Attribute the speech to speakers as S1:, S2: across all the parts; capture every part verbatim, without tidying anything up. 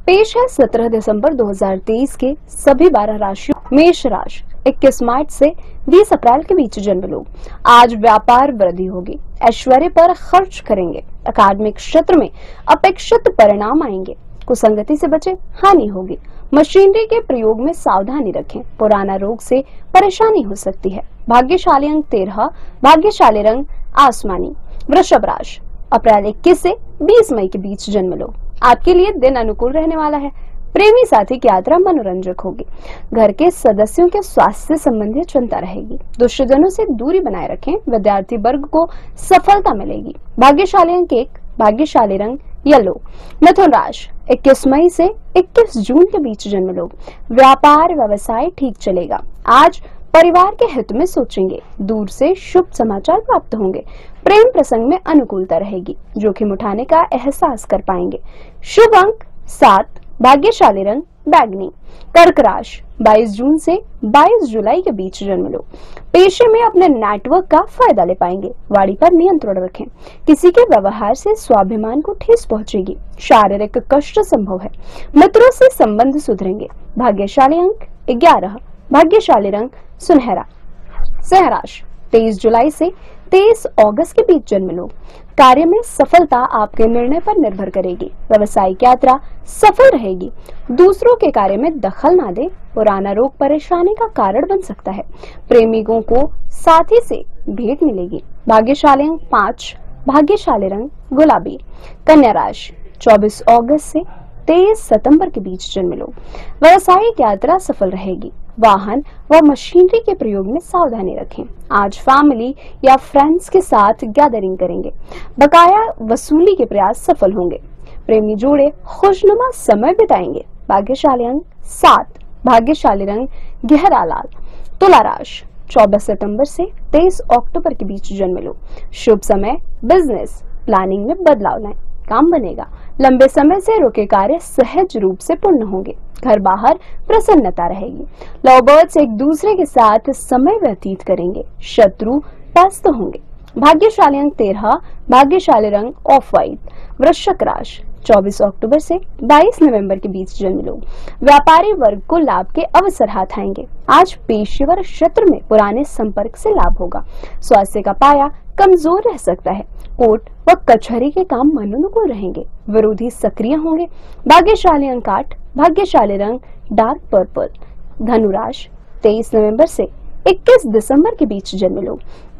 S1: पेश है सत्रह दिसंबर दो हज़ार तेईस के सभी बारह राशियों। मेष राशि, इक्कीस मार्च से बीस अप्रैल के बीच जन्म लोग आज व्यापार वृद्धि होगी, ऐश्वर्य पर खर्च करेंगे। अकादमिक क्षेत्र में अपेक्षित परिणाम आएंगे। कुसंगति से बचे, हानि होगी। मशीनरी के प्रयोग में सावधानी रखें, पुराना रोग से परेशानी हो सकती है। भाग्यशाली अंक तेरह, भाग्यशाली रंग आसमानी। वृषभ राशि, अप्रैल इक्कीस से बीस मई के बीच जन्म लोग आपके लिए दिन अनुकूल रहने वाला है। प्रेमी साथी की यात्रा मनोरंजक होगी। घर के सदस्यों के स्वास्थ्य से संबंधित चिंता रहेगी। दुष्टजनों से दूरी बनाए रखें। विद्यार्थी वर्ग को सफलता मिलेगी। भाग्यशाली अंक एक, भाग्यशाली रंग येलो। मिथुन राशि, इक्कीस मई से इक्कीस जून के बीच जन्म लोग व्यापार व्यवसाय ठीक चलेगा। आज परिवार के हित में सोचेंगे। दूर से शुभ समाचार प्राप्त होंगे। प्रेम प्रसंग में अनुकूलता रहेगी। जोखिम उठाने का एहसास कर पाएंगे। शुभ अंक सात, भाग्यशाली रंग बैंगनी। कर्क राशि, बाईस जून से बाईस जुलाई के बीच जन्म लोग पेशे में अपने नेटवर्क का फायदा ले पाएंगे। वाणी पर नियंत्रण रखें। किसी के व्यवहार से स्वाभिमान को ठेस पहुंचेगी। शारीरिक कष्ट संभव है। मित्रों से संबंध सुधरेंगे। भाग्यशाली अंक ग्यारह, भाग्यशाली रंग सुनहरा। सिंह राशि, तेईस जुलाई से तेईस अगस्त के बीच जन्म लोग कार्य में सफलता आपके निर्णय पर निर्भर करेगी। व्यवसायिक यात्रा सफल रहेगी। दूसरों के कार्य में दखल ना दे। पुराना रोग परेशानी का कारण बन सकता है। प्रेमिकों को साथी से भेंट मिलेगी। भाग्यशाली अंक पाँच, भाग्यशाली रंग गुलाबी। कन्या राशि, चौबीस अगस्त से तेईस सितंबर के बीच जन्म लोग व्यवसायिक यात्रा सफल रहेगी। वाहन व मशीनरी के प्रयोग में सावधानी रखें। आज फैमिली या फ्रेंड्स के साथ गैदरिंग करेंगे। बकाया वसूली के प्रयास सफल होंगे। प्रेमी जोड़े खुशनुमा समय बिताएंगे। भाग्यशाली अंक सात, भाग्यशाली रंग गहरा लाल। तुला राशि, चौबीस सितंबर से तेईस अक्टूबर के बीच जन्म लोग शुभ समय बिजनेस प्लानिंग में बदलाव लाएं। काम बनेगा। लंबे समय से रुके कार्य सहज रूप से पूर्ण होंगे। घर बाहर प्रसन्नता रहेगी। लव बर्ड्स एक दूसरे के साथ समय व्यतीत करेंगे। शत्रु पस्त होंगे। भाग्यशाली अंक तेरह, भाग्यशाली रंग ऑफ व्हाइट। वृश्चिक राशि, चौबीस अक्टूबर से बाईस नवंबर के बीच जन्म लोग व्यापारी वर्ग को लाभ के अवसर हाथ आएंगे। आज पेशेवर क्षेत्र में पुराने संपर्क से लाभ होगा। स्वास्थ्य का पाया कमजोर रह सकता है। कोर्ट व कचहरी के काम मनोनुकूल रहेंगे। विरोधी सक्रिय होंगे। भाग्यशाली अंक आठ, भाग्यशाली रंग डार्क पर्पल। धनु राशि, तेईस नवंबर से इक्कीस दिसंबर के बीच जन्म लोग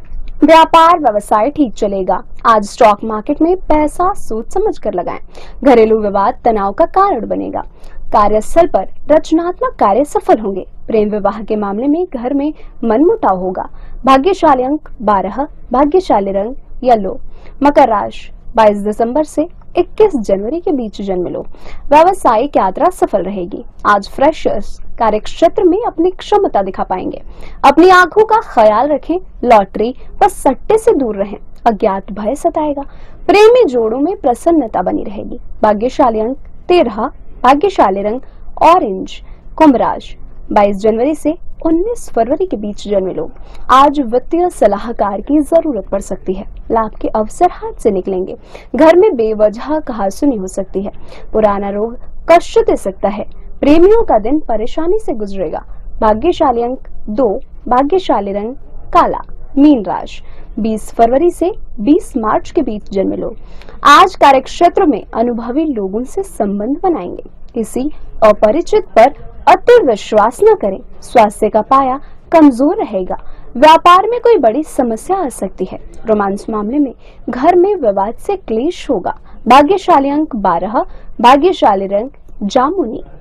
S1: व्यापार व्यवसाय ठीक चलेगा। आज स्टॉक मार्केट में पैसा सोच समझ कर लगाएं। घरेलू विवाद तनाव का कारण बनेगा। कार्यस्थल पर रचनात्मक कार्य सफल होंगे। प्रेम विवाह के मामले में घर में मनमुटाव होगा। भाग्यशाली अंक बारह, भाग्यशाली रंग येलो। मकर राशि, बाईस दिसंबर से इक्कीस जनवरी के बीच जन्म लोग व्यावसायिक यात्रा सफल रहेगी। आज फ्रेशर्स कार्य क्षेत्र में अपनी क्षमता दिखा पाएंगे। अपनी आंखों का ख्याल रखें। लॉटरी व सट्टे से दूर रहें। अज्ञात भय सताएगा। प्रेमी जोड़ों में प्रसन्नता बनी रहेगी। भाग्यशाली अंक तेरह, भाग्यशाली रंग ऑरेंज। कुंभ राशि, बाईस जनवरी से उन्नीस फरवरी के बीच जन्मे लोग आज वित्तीय सलाहकार की जरूरत पड़ सकती है। लाभ के अवसर हाथ से निकलेंगे। घर में बेवजह कहासुनी हो सकती है। पुराना रोग कष्ट दे सकता है। प्रेमियों का दिन परेशानी से गुजरेगा। भाग्यशाली अंक दो, भाग्यशाली रंग काला। मीन राशि, बीस फरवरी से बीस मार्च के बीच जन्मे लोग आज कार्यक्षेत्र में अनुभवी लोगों से संबंध बनाएंगे। किसी अपरिचित पर अति विश्वास न करें। स्वास्थ्य का पाया कमजोर रहेगा। व्यापार में कोई बड़ी समस्या आ सकती है। रोमांस मामले में घर में विवाद से क्लेश होगा। भाग्यशाली अंक बारह, भाग्यशाली रंग जामुनी।